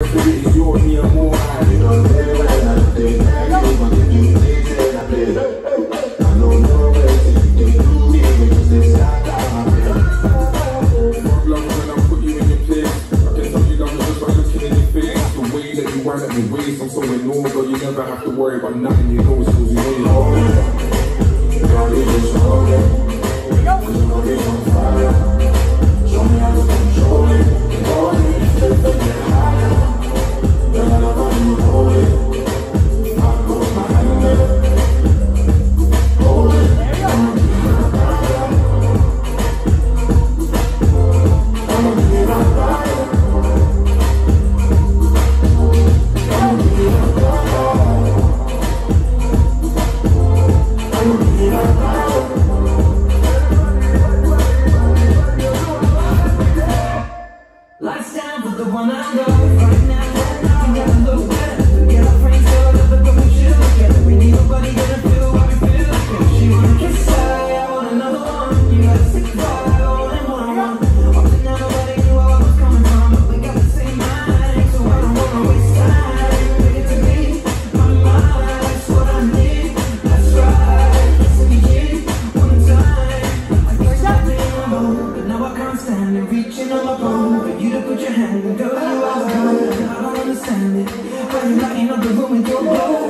responsibility, you're me and more. You don't play when I play, but if you play, then I play. I don't know where you do me, but you say start out my play. Fuck love when I put you in your place. I can tell you love me just by looking in your face. The way that you wind up your waist, I'm so enormous, but you never have to worry about nothing. You know it's cause you know you're holding. Girl, you just holding. Show me how to control it. Hold it, get higher. Girl, I love how you hold it. I put my hand there. Hold it. I'ma be right by you. I'ma be right by you. I'ma be right by you. I'ma be right by you. Lights down for the one I love right now. You gotta look better. Forget our friends, girl, never go and chill together. We need nobody gonna feel what we feel. She wanna kiss her, I want another one. You gotta stick by, all in one-on-one. Up and down, nobody knew where I was coming from, but we got the same mind, so I don't wanna waste time. Bring it to me, my mind, that's what I need. That's right, kissing me here, one time. I used to be alone, but now I can't stand it. Reaching on my phone for you to put your hand in, girl, you are good. I don't understand it. How you lighting up the room with your glow?